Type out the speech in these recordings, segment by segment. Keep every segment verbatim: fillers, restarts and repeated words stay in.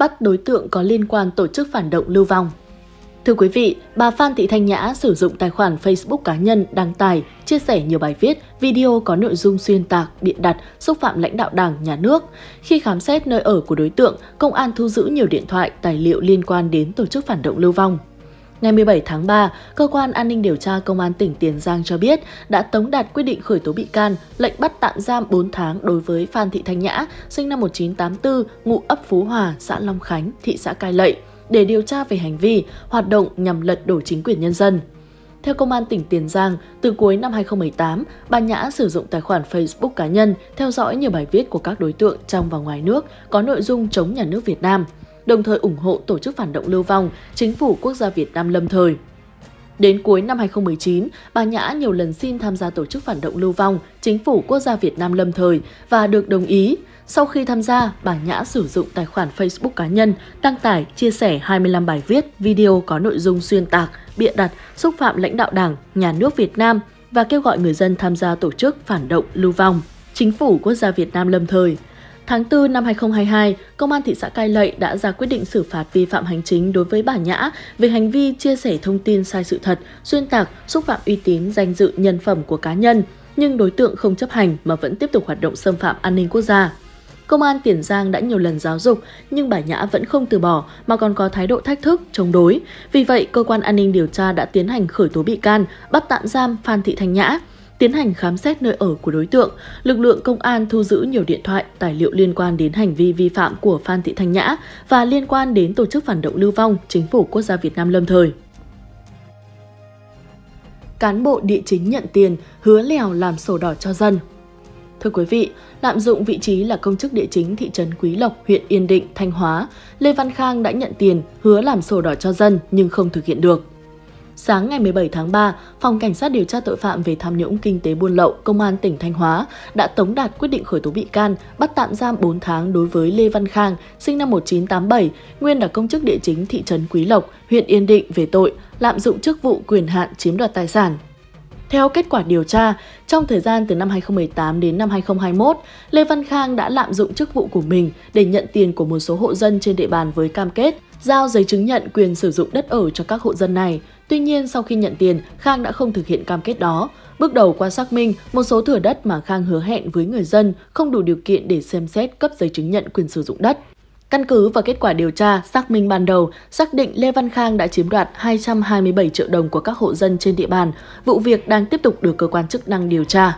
bắt đối tượng có liên quan tổ chức phản động lưu vong. Thưa quý vị, bà Phan Thị Thanh Nhã sử dụng tài khoản Facebook cá nhân đăng tải, chia sẻ nhiều bài viết, video có nội dung xuyên tạc, bịa đặt, xúc phạm lãnh đạo Đảng, Nhà nước. Khi khám xét nơi ở của đối tượng, công an thu giữ nhiều điện thoại, tài liệu liên quan đến tổ chức phản động lưu vong. Ngày mười bảy tháng ba, Cơ quan An ninh Điều tra Công an tỉnh Tiền Giang cho biết đã tống đạt quyết định khởi tố bị can, lệnh bắt tạm giam bốn tháng đối với Phan Thị Thanh Nhã, sinh năm một nghìn chín trăm tám mươi tư, ngụ ấp Phú Hòa, xã Long Khánh, thị xã Cai Lậy, để điều tra về hành vi hoạt động nhằm lật đổ chính quyền nhân dân. Theo Công an tỉnh Tiền Giang, từ cuối năm hai nghìn không trăm mười tám, bà Nhã sử dụng tài khoản Facebook cá nhân theo dõi nhiều bài viết của các đối tượng trong và ngoài nước có nội dung chống nhà nước Việt Nam, đồng thời ủng hộ tổ chức phản động lưu vong, Chính phủ Quốc gia Việt Nam lâm thời. Đến cuối năm hai nghìn không trăm mười chín, bà Nhã nhiều lần xin tham gia tổ chức phản động lưu vong, Chính phủ Quốc gia Việt Nam lâm thời và được đồng ý. Sau khi tham gia, bà Nhã sử dụng tài khoản Facebook cá nhân, đăng tải, chia sẻ hai mươi lăm bài viết, video có nội dung xuyên tạc, bịa đặt, xúc phạm lãnh đạo Đảng, Nhà nước Việt Nam và kêu gọi người dân tham gia tổ chức phản động lưu vong, Chính phủ Quốc gia Việt Nam lâm thời. Tháng tư năm hai nghìn không trăm hai mươi hai, Công an thị xã Cai Lậy đã ra quyết định xử phạt vi phạm hành chính đối với bà Nhã về hành vi chia sẻ thông tin sai sự thật, xuyên tạc, xúc phạm uy tín, danh dự, nhân phẩm của cá nhân, nhưng đối tượng không chấp hành mà vẫn tiếp tục hoạt động xâm phạm an ninh quốc gia. Công an Tiền Giang đã nhiều lần giáo dục nhưng bà Nhã vẫn không từ bỏ mà còn có thái độ thách thức, chống đối. Vì vậy, Cơ quan An ninh Điều tra đã tiến hành khởi tố bị can, bắt tạm giam Phan Thị Thanh Nhã. Tiến hành khám xét nơi ở của đối tượng, lực lượng công an thu giữ nhiều điện thoại, tài liệu liên quan đến hành vi vi phạm của Phan Thị Thanh Nhã và liên quan đến tổ chức phản động lưu vong, Chính phủ Quốc gia Việt Nam lâm thời. Cán bộ địa chính nhận tiền, hứa lèo làm sổ đỏ cho dân. Thưa quý vị, lạm dụng vị trí là công chức địa chính thị trấn Quý Lộc, huyện Yên Định, Thanh Hóa, Lê Văn Khang đã nhận tiền, hứa làm sổ đỏ cho dân nhưng không thực hiện được. Sáng ngày mười bảy tháng ba, Phòng Cảnh sát điều tra tội phạm về tham nhũng kinh tế buôn lậu Công an tỉnh Thanh Hóa đã tống đạt quyết định khởi tố bị can, bắt tạm giam bốn tháng đối với Lê Văn Khang, sinh năm một nghìn chín trăm tám mươi bảy, nguyên là công chức địa chính thị trấn Quý Lộc, huyện Yên Định về tội lạm dụng chức vụ quyền hạn chiếm đoạt tài sản. Theo kết quả điều tra, trong thời gian từ năm hai nghìn không trăm mười tám đến năm hai nghìn không trăm hai mươi mốt, Lê Văn Khang đã lạm dụng chức vụ của mình để nhận tiền của một số hộ dân trên địa bàn với cam kết giao giấy chứng nhận quyền sử dụng đất ở cho các hộ dân này. Tuy nhiên, sau khi nhận tiền, Khang đã không thực hiện cam kết đó. Bước đầu qua xác minh, một số thửa đất mà Khang hứa hẹn với người dân không đủ điều kiện để xem xét cấp giấy chứng nhận quyền sử dụng đất. Căn cứ vào kết quả điều tra, xác minh ban đầu, xác định Lê Văn Khang đã chiếm đoạt hai trăm hai mươi bảy triệu đồng của các hộ dân trên địa bàn. Vụ việc đang tiếp tục được cơ quan chức năng điều tra.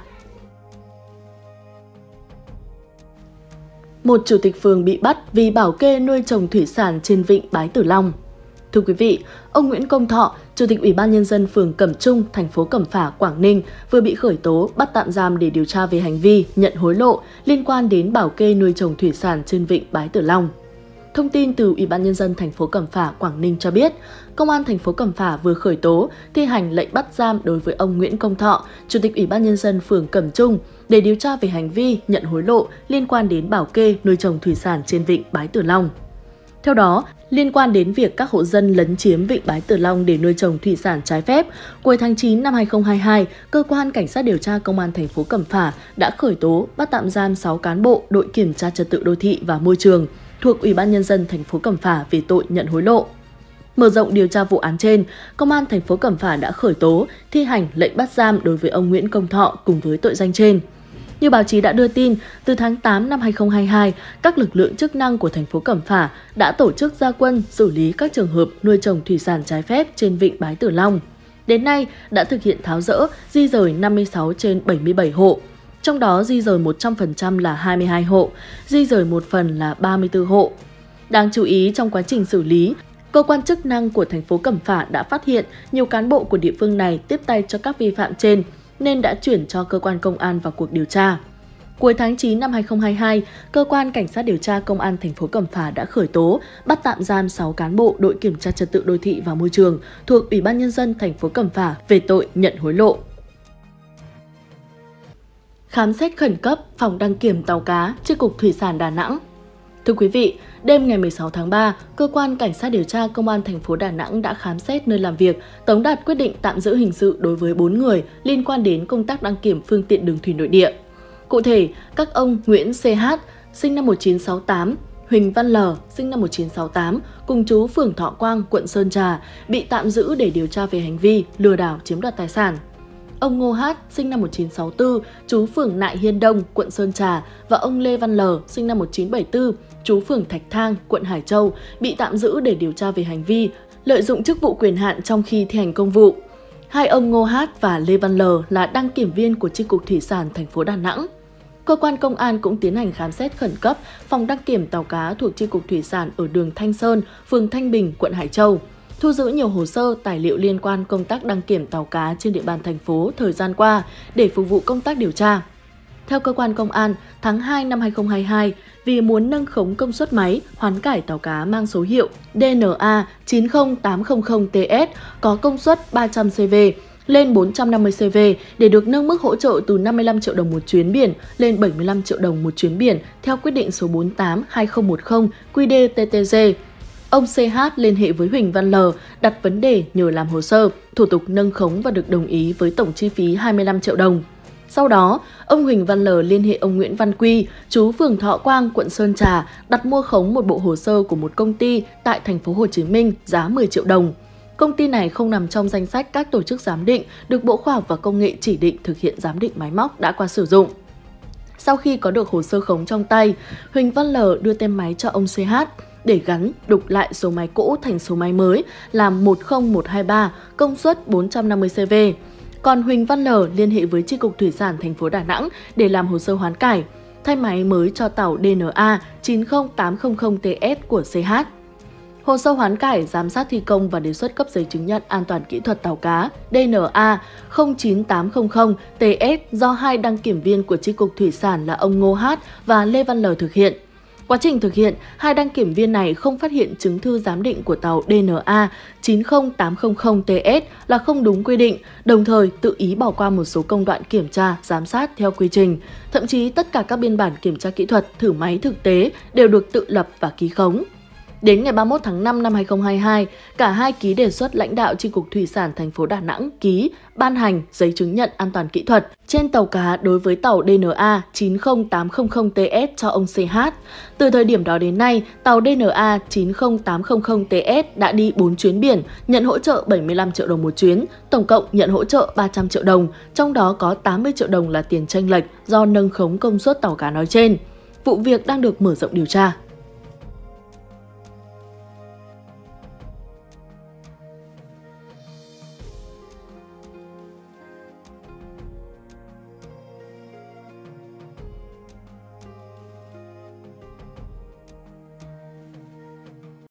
Một chủ tịch phường bị bắt vì bảo kê nuôi trồng thủy sản trên vịnh Bái Tử Long. Thưa quý vị, ông Nguyễn Công Thọ, Chủ tịch Ủy ban Nhân dân phường Cẩm Trung, thành phố Cẩm Phả, Quảng Ninh vừa bị khởi tố, bắt tạm giam để điều tra về hành vi nhận hối lộ liên quan đến bảo kê nuôi trồng thủy sản trên vịnh Bái Tử Long. Thông tin từ Ủy ban Nhân dân thành phố Cẩm Phả, Quảng Ninh cho biết, Công an thành phố Cẩm Phả vừa khởi tố, thi hành lệnh bắt giam đối với ông Nguyễn Công Thọ, Chủ tịch Ủy ban Nhân dân phường Cẩm Trung để điều tra về hành vi nhận hối lộ liên quan đến bảo kê nuôi trồng thủy sản trên vịnh Bái Tử Long. Theo đó, liên quan đến việc các hộ dân lấn chiếm vịnh Bái Tử Long để nuôi trồng thủy sản trái phép, cuối tháng chín năm hai nghìn không trăm hai mươi hai, Cơ quan Cảnh sát điều tra Công an thành phố Cẩm Phả đã khởi tố, bắt tạm giam sáu cán bộ đội kiểm tra trật tự đô thị và môi trường thuộc Ủy ban Nhân dân thành phố Cẩm Phả về tội nhận hối lộ. Mở rộng điều tra vụ án trên, Công an thành phố Cẩm Phả đã khởi tố, thi hành lệnh bắt giam đối với ông Nguyễn Công Thọ cùng với tội danh trên. Như báo chí đã đưa tin, từ tháng tám năm hai nghìn không trăm hai mươi hai, các lực lượng chức năng của thành phố Cẩm Phả đã tổ chức ra quân xử lý các trường hợp nuôi trồng thủy sản trái phép trên vịnh Bái Tử Long. Đến nay, đã thực hiện tháo dỡ, di rời năm mươi sáu trên bảy mươi bảy hộ. Trong đó, di rời một trăm phần trăm là hai mươi hai hộ, di rời một phần là ba mươi tư hộ. Đáng chú ý, trong quá trình xử lý, cơ quan chức năng của thành phố Cẩm Phả đã phát hiện nhiều cán bộ của địa phương này tiếp tay cho các vi phạm trên, nên đã chuyển cho cơ quan công an vào cuộc điều tra. Cuối tháng chín năm hai nghìn không trăm hai mươi hai, Cơ quan Cảnh sát điều tra Công an thành phố Cẩm Phả đã khởi tố, bắt tạm giam sáu cán bộ đội kiểm tra trật tự đô thị và môi trường thuộc Ủy ban Nhân dân thành phố Cẩm Phả về tội nhận hối lộ. Khám xét khẩn cấp phòng đăng kiểm tàu cá, Chi cục Thủy sản Đà Nẵng. Thưa quý vị, đêm ngày mười sáu tháng ba, Cơ quan Cảnh sát điều tra Công an thành phố Đà Nẵng đã khám xét nơi làm việc, tống đạt quyết định tạm giữ hình sự đối với bốn người liên quan đến công tác đăng kiểm phương tiện đường thủy nội địa. Cụ thể, các ông Nguyễn xê hát, sinh năm một nghìn chín trăm sáu mươi tám, Huỳnh Văn L, sinh năm một nghìn chín trăm sáu mươi tám, cùng chú phường Thọ Quang, quận Sơn Trà, bị tạm giữ để điều tra về hành vi lừa đảo chiếm đoạt tài sản. Ông Ngô Hát, sinh năm một nghìn chín trăm sáu mươi tư, trú phường Nại Hiên Đông, quận Sơn Trà và ông Lê Văn L, sinh năm một nghìn chín trăm bảy mươi tư, trú phường Thạch Thang, quận Hải Châu, bị tạm giữ để điều tra về hành vi lợi dụng chức vụ quyền hạn trong khi thi hành công vụ. Hai ông Ngô Hát và Lê Văn L là đăng kiểm viên của Chi cục Thủy sản thành phố Đà Nẵng. Cơ quan công an cũng tiến hành khám xét khẩn cấp phòng đăng kiểm tàu cá thuộc Chi cục Thủy sản ở đường Thanh Sơn, phường Thanh Bình, quận Hải Châu, thu giữ nhiều hồ sơ, tài liệu liên quan công tác đăng kiểm tàu cá trên địa bàn thành phố thời gian qua để phục vụ công tác điều tra. Theo cơ quan công an, tháng hai năm hai nghìn không trăm hai mươi hai, vì muốn nâng khống công suất máy, hoán cải tàu cá mang số hiệu D N A chín không tám không không T S có công suất ba trăm xê vê lên bốn trăm năm mươi xê vê để được nâng mức hỗ trợ từ năm mươi lăm triệu đồng một chuyến biển lên bảy mươi lăm triệu đồng một chuyến biển theo quyết định số bốn tám hai không một không Q D T T G. Ông C H liên hệ với Huỳnh Văn L đặt vấn đề nhờ làm hồ sơ, thủ tục nâng khống và được đồng ý với tổng chi phí hai mươi lăm triệu đồng. Sau đó, ông Huỳnh Văn L liên hệ ông Nguyễn Văn Quy, trú phường Thọ Quang, quận Sơn Trà, đặt mua khống một bộ hồ sơ của một công ty tại thành phố Hồ Chí Minh giá mười triệu đồng. Công ty này không nằm trong danh sách các tổ chức giám định được Bộ Khoa học và Công nghệ chỉ định thực hiện giám định máy móc đã qua sử dụng. Sau khi có được hồ sơ khống trong tay, Huỳnh Văn L đưa tem máy cho ông C H để gắn đục lại số máy cũ thành số máy mới là một không một hai ba, công suất bốn trăm năm mươi xê vê. Còn Huỳnh Văn L liên hệ với Chi cục Thủy sản thành phố Đà Nẵng để làm hồ sơ hoán cải, thay máy mới cho tàu D N A chín không tám không không T S của C H. Hồ sơ hoán cải, giám sát thi công và đề xuất cấp giấy chứng nhận an toàn kỹ thuật tàu cá D N A không chín tám không không T S do hai đăng kiểm viên của Chi cục Thủy sản là ông Ngô Hát và Lê Văn L thực hiện. Quá trình thực hiện, hai đăng kiểm viên này không phát hiện chứng thư giám định của tàu D N A chín không tám không không T S là không đúng quy định, đồng thời tự ý bỏ qua một số công đoạn kiểm tra, giám sát theo quy trình. Thậm chí tất cả các biên bản kiểm tra kỹ thuật, thử máy thực tế đều được tự lập và ký khống. Đến ngày ba mươi mốt tháng năm năm hai nghìn không trăm hai mươi hai, cả hai ký đề xuất lãnh đạo Chi cục Thủy sản thành phố Đà Nẵng ký ban hành giấy chứng nhận an toàn kỹ thuật trên tàu cá đối với tàu D N A chín không tám không không T S cho ông C H. Từ thời điểm đó đến nay, tàu D N A chín không tám không không T S đã đi bốn chuyến biển, nhận hỗ trợ bảy mươi lăm triệu đồng một chuyến, tổng cộng nhận hỗ trợ ba trăm triệu đồng, trong đó có tám mươi triệu đồng là tiền chênh lệch do nâng khống công suất tàu cá nói trên. Vụ việc đang được mở rộng điều tra.